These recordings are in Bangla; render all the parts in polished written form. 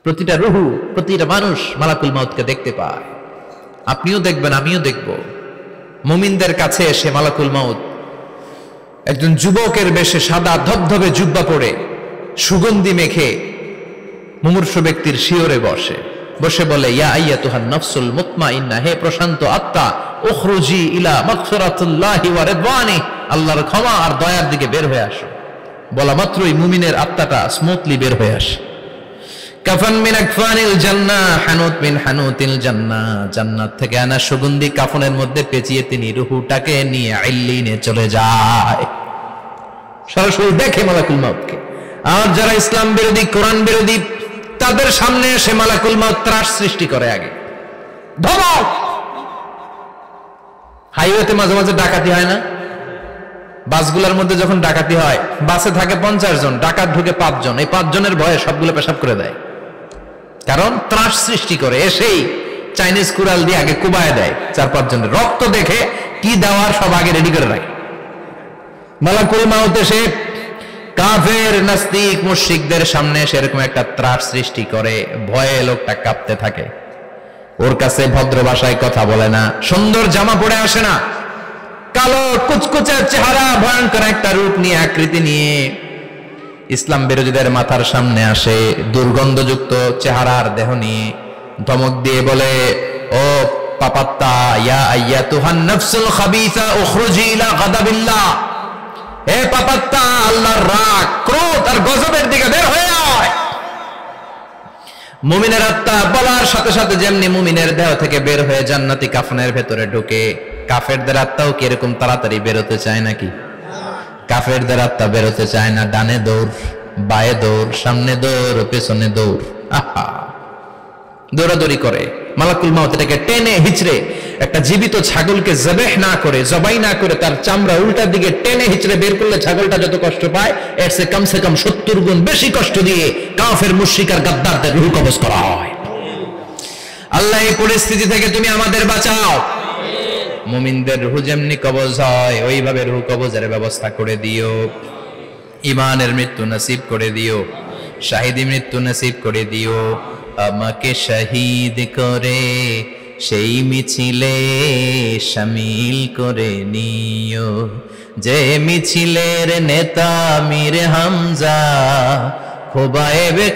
প্রতিটা রুহু, প্রতিটা মানুষ মালাকুল মাউতকে দেখতে পায়। আপনিও দেখবেন, আমিও দেখব। মুমিনদের কাছে এসে মালাকুল মাউত একজন যুবকের বেশে সাদা ধবধবে জুব্বা পরে সুগন্ধি মেখে মুমূর্ষু ব্যক্তির শিয়রে বসে বলে, ইয়া আইয়াতুহান নাফসুল মুতমাইন্নাহ, হে প্রশান্ত আত্মা, উখরুজি ইলা মাগফিরাতুল্লাহি ওয়া রিদওয়ানি, আল্লাহর ক্ষমা আর দয়ার দিকে বের হয়ে আসো। বলা মাত্রই মুমিনের আত্মাটা স্মুথলি বের হয়ে আসে। কাফান মিন আকফানিল জান্নাহ, হানুত মিন হানুতিল জান্নাহ, জান্নাত থেকে আনা সুগন্ধি কাফনের মধ্যে পেঁচিয়ে তিনি রূহটাকে নিয়ে ইল্লিনে চলে যায়। সরাসরি দেখে মালাকুল মাউতকে। আর যারা ইসলাম বিরোধী, কোরআন বিরোধী, তাদের সামনে এসে মালাকুল মাউত ত্রাস সৃষ্টি করে। আগে ধমক। হাইওয়েতে মাঝে মাঝে ডাকাতি হয় না? বাসগুলোর মধ্যে যখন ডাকাতি হয়, বাসে থাকে 50 জন, ডাকাত ঢুকে 5 জন। এই 5 জনের ভয়ে সবগুলো পেশাব করে দেয়, কারণ ত্রাস সৃষ্টি করে। এসেই চাইনিজ কুড়াল দিয়ে আগে কুবায় দেয় 4-5 জনের। রক্ত দেখে কি দেওয়ার সব আগে রেডি করে রাখে। মালাকুল মাউত এসে কাফের, নাস্তিক, মুশরিকদের সামনে সেরকম একটা ত্রাস সৃষ্টি করে। ভয়ে লোকটা কাঁপতে থাকে। ওর কাছে ভদ্র ভাষায় কথা বলে না, সুন্দর জামা পরে আসে না, কালো কুচকুচে চেহারা, ভয়ঙ্কর একটা রূপ নিয়ে, আকৃতি নিয়ে ইসলাম বিরোধীদের মাথার সামনে আসে। দুর্গন্ধযুক্ত চেহারার দেহ নিয়ে ধমক দিয়ে বলে, ও পাপাত্তা, ইয়া আইয়াতুহান নাফসুল খাবিসা উখরুজি ইলা গাদাবিল্লাহ, হে পাপাত্তা, আল্লাহর রাগ, ক্রোধ আর গজবের দিকে বের হয়ে আয়। মুমিনের আত্মা বলার সাথে সাথে যেমনি মুমিনের দেহ থেকে বের হয়ে জান্নাতি কাফনের ভেতরে ঢুকে, কাফেরদের আত্মাও কি এরকম তাড়াতাড়ি বেরোতে চায় নাকি? কাফেরদের আত্মা বেরোতে চায় না। ডানে দৌড়, বায়ে দৌড়, সামনে দৌড়, পেছনে দৌড়, আহা, দৌড়াদৌড়ি করে। মালাকুল মাউত এটাকে টেনে হিচড়ে, একটা জীবিত ছাগলকে জবাই না করে তার চামড়া উল্টার দিকে টেনে হিচড়ে বের করলে ছাগলটা যত কষ্ট পায়, এর চেয়ে কমসে কম 70 গুণ বেশি কষ্ট দিয়ে কাফের, মুশরিক আর গাদ্দারদের রূহ কবজ করা হয়। আল্লাহ, এই পরিস্থিতি থেকে তুমি আমাদের বাঁচাও। মুমিনদের রূহ যেমনি কবজ হয়, ওইভাবে রূহ কবজের ব্যবস্থা করে দিও। ঈমানের মৃত্যু নসিব করে দিও, শাহিদি মৃত্যু নসিব করে দিও। আমাকে শহীদ করে সেই মিছিলে শামিল করে নিও, যে মিছিলের নেতা মীর হামজা, খোবায়েবে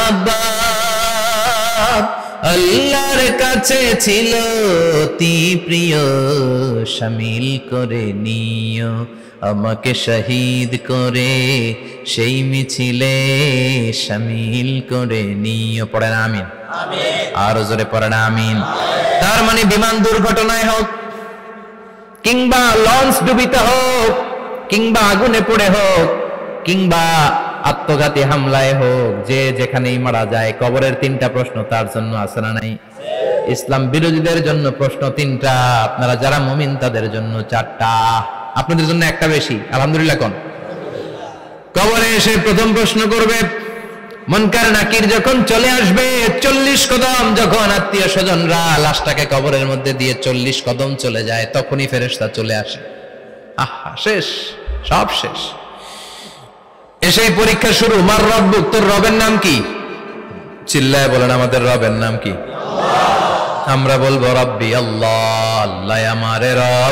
খাব্বাব, আল্লাহর কাছে ছিল অতি প্রিয়, শামিল করে নিও। আমাকে শহীদ করে সেই মিছিলে শামিল করে নিও। পড়েন আমিন। আর জোরে পড়েন আমিন। তার মানে বিমান দুর্ঘটনায় হোক, কিংবা লঞ্চ ডুবিতে হোক, কিংবা আগুনে পড়ে হোক, কিংবা আত্মঘাতী হামলায় হোক, যে যেখানেই মারা যায়, কবরের 3টা প্রশ্ন তার জন্য আছে না নাই? ইসলাম বিরোধীদের জন্য প্রশ্ন 3টা, আপনারা যারা মুমিন তাদের জন্য 4টা। আপনাদের জন্য একটা বেশি, আলহামদুলিল্লাহ। কোন কবরে এসে প্রথম প্রশ্ন করবে, মুনকার নাকির যখন চলে আসবে, 40 কদম যখন আত্মীয় স্বজনরা লাশটাকে কবরের মধ্যে দিয়ে 40 কদম চলে যায়, তখনই ফেরেশতা চলে আসে। আহা, শেষ, সব শেষ। এসেই পরীক্ষা শুরু। মার রব্বুক, তোর রবের নাম কি? চিল্লায় বলেন, আমাদের রবের নাম কি? আমরা বলবো রব্বি আল্লাহ, আল্লাহ আমারে রব।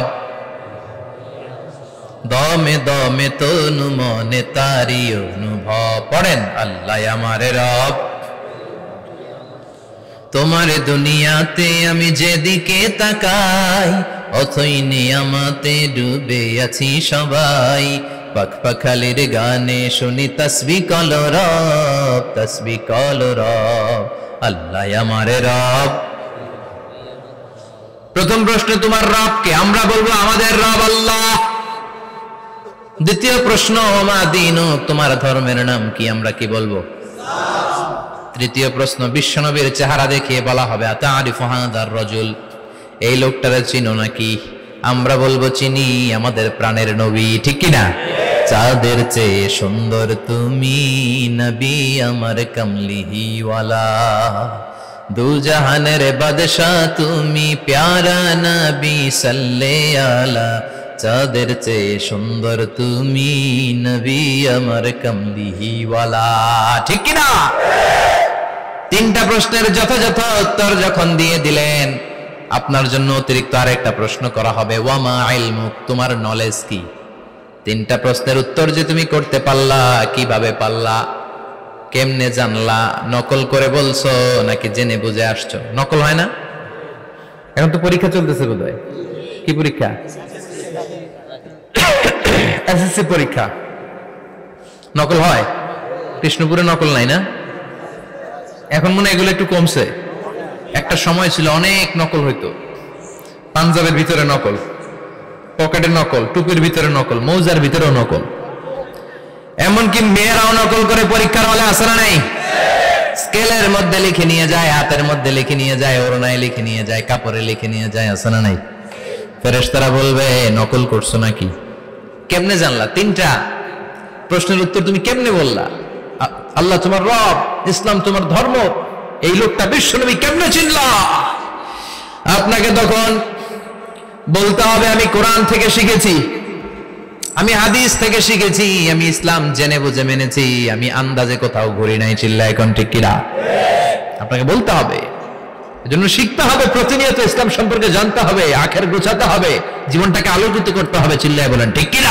দমে দমে তনু মনে তারি অনুভব। পড়েন, আল্লাহ আমারে রব। তোমার দুনিয়াতে আমি যেদিকে তাকাই, অথই নিয়ামতে ডুবে আছি সবাই। পাখপাখালির গানে শুনি তসবিহ কলরব, তসবিহ কলরব, আল্লাহ আমারে রব। প্রথম প্রশ্ন, তোমার রব কে? আমরা বলবো আমাদের রব আল্লাহ। দ্বিতীয় প্রশ্ন, ওমা দীনুক, তোমার ধর্মের নাম কি? আমরা কি বলবো? তৃতীয় প্রশ্ন, বিশ্বনবীর চেহারা দেখিয়ে বলা হবে, আতারিফু হাদার রাজুল, এই লোকটারে চিনো নাকি? আমরা বলবো চিনি, আমাদের প্রাণের নবী, ঠিক কি না? চাঁদের চেয়ে সুন্দর তুমি নবী আমার কামলিওয়ালা, দু জাহানের বাদশা তুমি প্যারা নবী সাল্লে আলা, চাঁদের চেয়ে সুন্দর তুমি নবী আমার কামলিওয়ালা, ঠিক কি না? তিনটা প্রশ্নের যথাযথ উত্তর যখন দিয়ে দিলেন, আপনার জন্য অতিরিক্ত আরেকটা প্রশ্ন করা হবে, ওয়ামা ইলমুক, তোমার নলেজ কি? তিনটা প্রশ্নের উত্তর যে তুমি করতে পারলা, কিভাবে পারলা, কেমনে জানলা? নকল করে বলছো নাকি জেনে বুঝে আসছো? নকল হয় না? এখন তো পরীক্ষা চলতেছে বোধহয়। কি পরীক্ষা? এসএসসি পরীক্ষা। নকল হয়? কৃষ্ণপুরে নকল নাই না? এখন মনে হয় এগুলো একটু কমছে। একটা সময় ছিল অনেক নকল হইতো। পাঞ্জাবের ভিতরে নকল, পকেটে নকল, টুপির ভিতরে নকল, মৌজার ভিতরেও নকল, এমনকি মেয়েরাও নকল করে পরীক্ষার হলে আসে না নাই? স্কেলের মধ্যে লিখে নিয়ে যায়, হাতের মধ্যে লিখে নিয়ে যায়, ওড়নায় লিখে নিয়ে যায়, কাপড়ে লিখে নিয়ে যায়, আসে না নাই? ফেরেশতারা বলবে নকল করছো নাকি? কেমনে জানলা? তিনটা প্রশ্নের উত্তর তুমি কেমনে বললা? আল্লাহ তোমার রব, ইসলাম তোমার ধর্ম, এই লোকটা বিশ্বনবী, কেমনে চিনলা? আপনাকে তখন বলতে হবে আমি কোরআন থেকে শিখেছি, আমি হাদিস থেকে শিখেছি, আমি ইসলাম জেনে বুঝে মেনেছি, আমি আন্দাজে কোথাও ঘুরি নাই। চিল্লায় এখন ঠিক কিনা? আপনাকে বলতে হবে, এজন্য শিখতে হবে, প্রতিনিয়ত ইসলাম সম্পর্কে জানতে হবে, আখের গোছাতে হবে, জীবনটাকে আলোকিত করতে হবে। চিল্লায় বলেন ঠিক কিনা?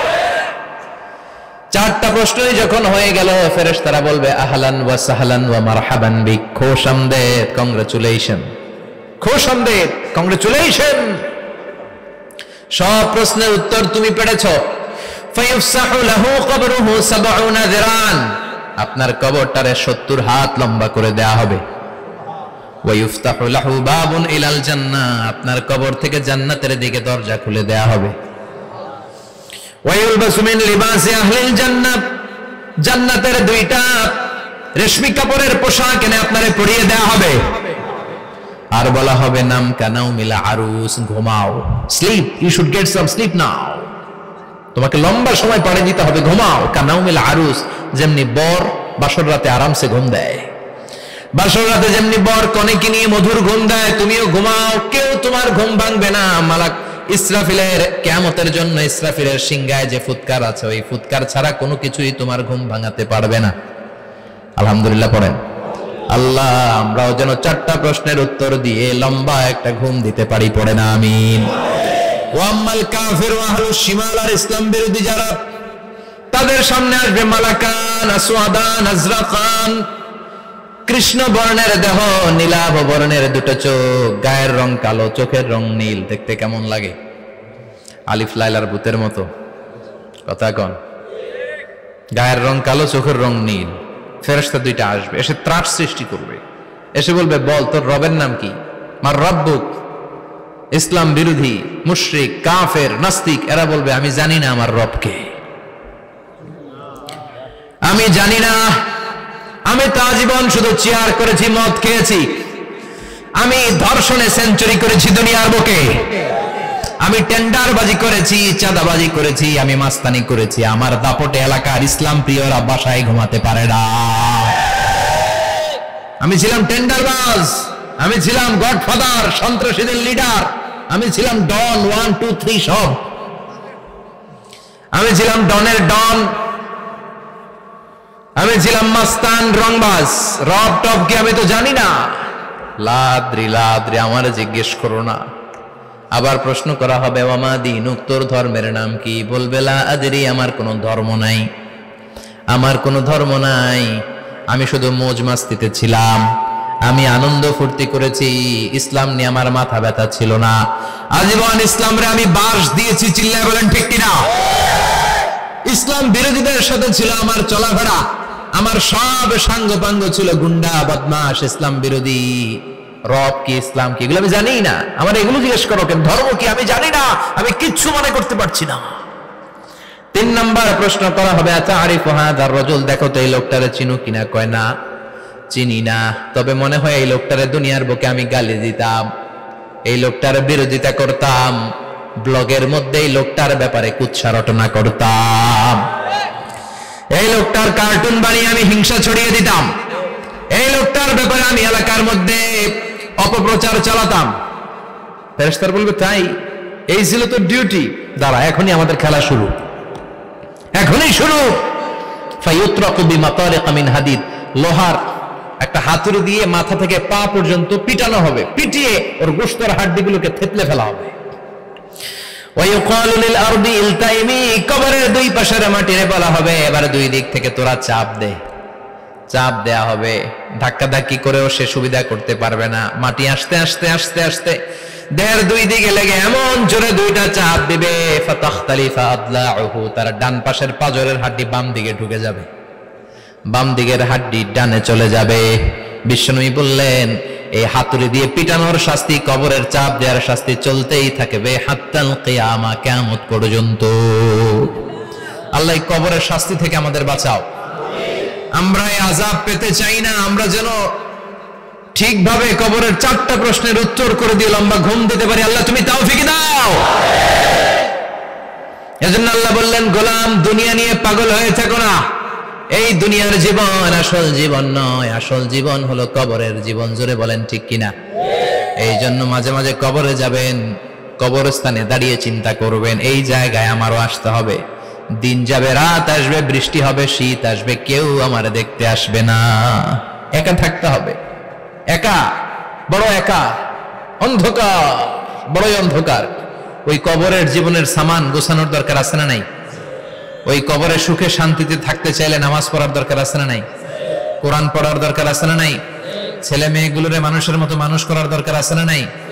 চারটা প্রশ্নই যখন হয়ে গেল, ফেরেশতারা বলবে আহলান ওয়া সাহলান ওয়া মারহাবান বিক, খোশামদেদ, কংগ্রাচুলেশন, খোশামদেদ, কংগ্রাচুলেশন, সব প্রশ্নের উত্তর তুমি পেরেছো। ফায়ুফসাহু লাহু কবরুহু ৭০ যিরান, আপনার কবরটারে ৭০ হাত লম্বা করে দেয়া হবে। ওয়া ইফতাহু লাহু বাবুন ইলাল জান্নাহ, আপনার কবর থেকে জান্নাতের দিকে দরজা খুলে দেয়া হবে। ওয়া ইউলবাসু মিন লিবাসি আহলিল জান্নাহ, জান্নাতের দুইটা রেশমি কাপড়ের পোশাক এনে আপনারে পরিয়ে দেয়া হবে। আর বলা হবে নাম কানাও মিলা আরুস, ঘুমাও, sleep, you should get some sleep now, তোমাকে লম্বা সময় পাড়ে দিতে হবে, ঘুমাও। কানাও মিলা আরুস, যেমনি বর বাসর রাতে আরামসে ঘুম দেয়, বাসর রাতে যেমনি বর কনেকে নিয়ে মধুর ঘুম দেয়, তুমিও ঘুমাও, কেউ তোমার ঘুম ভাঙবে না। মালাক ইসরাফিলের, কিয়ামতের জন্য ইসরাফিলের সিংহায় যে ফুৎকার আছে, ওই ফুৎকার ছাড়া কোনো কিছুই তোমার ঘুম ভাঙাতে পারবে না। আলহামদুলিল্লাহ পড়েন। আল্লাহ আমরাও যেন চারটা প্রশ্নের উত্তর দিয়ে লম্বা একটা ঘুম দিতে পারি, পড়ে না আমিন। ওয়াম্মাল কাফির ওয়া আহলুশ শিমাল, আর ইসলাম বিরোধী যারা, তাদের সামনে আসবে মালাকান আসওয়াদান আজরাকান, কৃষ্ণ বর্ণের দেহ, নীলাভ বর্ণের দুটো চোখ, গায়ের রং কালো, চোখের রং নীল, দেখতে কেমন লাগে? আলিফ লাইলার ভূতের মতো, কথা কন। গায়ের রং কালো, চোখের রং নীল। ফেরেশতা দুইটা আসবে, এসে ত্রাস সৃষ্টি করবে, এসে বলবে বল তোর রবের নাম কি? মার রব্বুক। ইসলাম বিরোধী মুশরিক, কাফের, নাস্তিক এরা বলবে আমি জানি না আমার রবকে, আমি জানি না, আমি তো আজীবন শুধু চেয়ার করেছি, মদ খেয়েছি, আমি ধর্ষণে সেঞ্চুরি করেছি দুনিয়ার বুকে, আমি টেন্ডারবাজি করেছি, চাঁদাবাজি করেছি, আমি মাস্তানি করেছি, আমার দাপটে এলাকার ইসলাম প্রিয়রা বাসায় ঘুমাতে পারে না। আমি ছিলাম টেন্ডারবাজ, আমি ছিলাম গডফাদার, সন্ত্রাসীদের লিডার, আমি ছিলাম ডন 1 2 3 সব, আমি ছিলাম ডনের ডন, আমি ছিলাম মাস্তান, রংবাজ, রব টপ কি আমি তো জানি না। লাদ্রি লাদ্রি, আমার জিজ্ঞেস করো না। আবার প্রশ্ন করা হবে ওয়ামা দীনুক, তোর ধর্মের নাম কি? বলবে লা আদরি, আমার কোনো ধর্ম নাই, আমার কোনো ধর্ম নাই, আমি শুধু মৌজ মাস্তিতে ছিলাম, আমি আনন্দ ফুর্তি করেছি, ইসলাম নিয়ে আমার মাথা ব্যথা ছিল না, আজীবন ইসলামরে আমি বাস দিয়েছি। চিল্লায় বলেন ঠিক কিনা? ইসলাম বিরোধীদের সাথে ছিল আমার চলাফেরা, আমার সব সাঙ্গপাঙ্গ ছিল গুন্ডা বদমাশ, ইসলাম বিরোধী। রব কি, ইসলাম কি, এগুলো আমি জানি না, আমার এগুলো জিজ্ঞেস করো কেন? ধর্ম কি আমি জানি না, আমি কিচ্ছু মনে করতে পারছি না। 3 নাম্বার প্রশ্ন করা হবে আতারিফু হাযার রাজুল, দেখো তো এই লোকটারে চিনো কিনা? কয় না, চিনি না, তবে মনে হয় এই লোকটারে দুনিয়ার বুকে আমি গালি দিতাম, এই লোকটার বিরোধিতা করতাম, ব্লগের মধ্যে এই লোকটার ব্যাপারে কুৎসা রটনা করতাম, এই লোকটার কার্টুন বানিয়ে আমি হিংসা ছড়িয়ে দিতাম, এই লোকটার ব্যাপারে আমি এলাকার মধ্যে অপপ্রচার চালাতাম। ফেরেশতারা বলবে তাই, এই ছিল তো ডিউটি, দাঁড়া এখনই আমাদের খেলা শুরু, এখনই শুরু। ফায়ুতরাকু বিমাতারিক মিন হাদিদ, লোহার একটা হাতুড়ি দিয়ে মাথা থেকে পা পর্যন্ত পিটানো হবে, পিটিয়ে ওর গোশতের হাড্ডিগুলোকে থেতলে ফেলা হবে। ওয়ায়ুকালু লিল আরদি ইলতাইমি, কবরের দুই পাশের মাটিরে বলা হবে এবার দুই দিক থেকে তোরা চাপ দে। চাপ দেয়া হবে, ধাক্কা ধাক্কি করেও সে সুবিধা করতে পারবে না। মাটি আস্তে আস্তে আস্তে আস্তে দেহের দুই দিকে লেগে এমন জোরে দুইটা চাপ দিবে, ফাতাখতালিফা আদলাউহু, তার ডান পাশের পাজরের হাড্ডি বাম দিকে ঢুকে যাবে, বাম দিকের হাড্ডি ডানে চলে যাবে। বিশ্বনবী বললেন এই হাতুড়ি দিয়ে পিটানোর শাস্তি, কবরের চাপ দেওয়ার শাস্তি চলতেই থাকবে হাত্তাল কিয়ামা, কিয়ামত পর্যন্ত। আল্লাহ কবরের শাস্তি থেকে আমাদের বাঁচাও। আমরা এই আযাব পেতে চাই না, আমরা যেন ঠিকভাবে কবরের 4টা প্রশ্নের উত্তর করে দিয়ে লম্বা ঘুম দিতে পারি। আল্লাহ তুমি তৌফিক দাও। এজন্য আল্লাহ বললেন গোলাম দুনিয়া নিয়ে পাগল হয়ে থেকো না, এই দুনিয়ার জীবন আসল জীবন নয়, আসল জীবন হলো কবরের জীবন। জোরে বলেন ঠিক কিনা? এই জন্য মাঝে মাঝে কবরে যাবেন, কবরস্থানে দাঁড়িয়ে চিন্তা করবেন এই জায়গায় আমারও আসতে হবে। দিন যাবে, রাত আসবে, বৃষ্টি হবে, শীত আসবে, কেউ আমার দেখতে আসবে না, একা থাকতে হবে। একা, বড় একা, অন্ধকার, বড়ই অন্ধকার। ওই কবরের জীবনের সামান গোছানোর দরকার আছে না নাই? ওই কবরে সুখে শান্তিতে থাকতে চাইলে নামাজ পড়ার দরকার আছে না নাই? কোরআন পড়ার দরকার আছে না নাই? ছেলে মেয়েগুলোরে মানুষের মতো মানুষ করার দরকার আছে না নাই?